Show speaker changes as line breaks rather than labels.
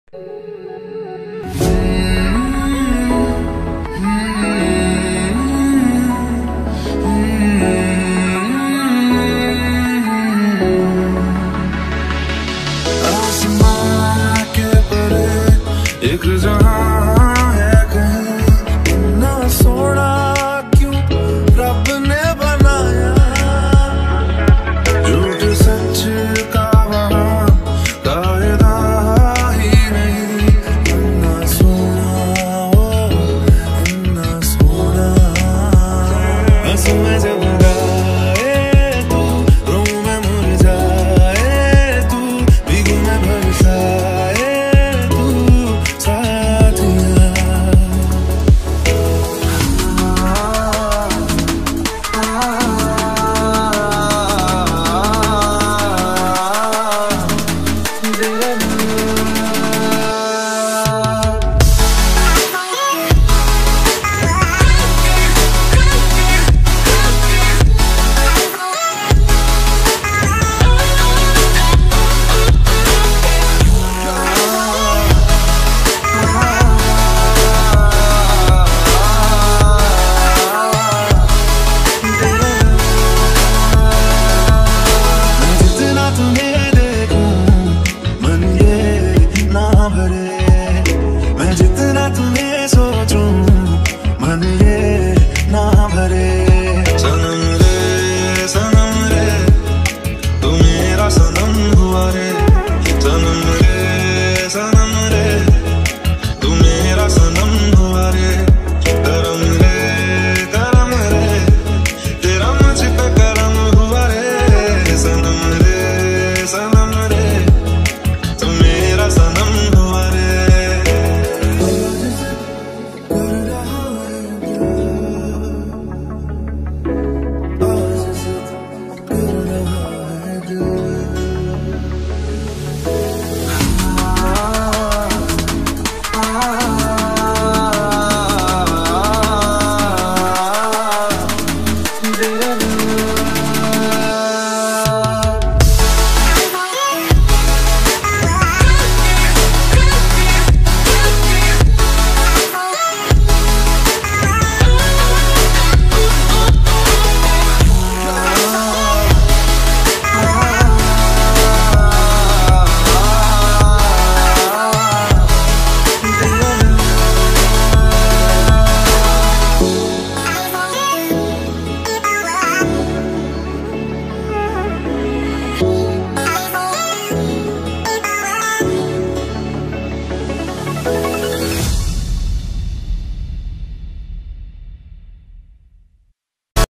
एक जहां है कहीं ना सोना, क्यों रब ने बनाया, झूठ सच का वहां कायदा ही नहीं, ना सोना ना सोना। आंसू में जब गाए तू, रो में मुरझाए तू, भीगू में बरसाए मैं जितना तुम्हें सोचूं मन ये ना भरे। सनम रे तू मेरा सनम।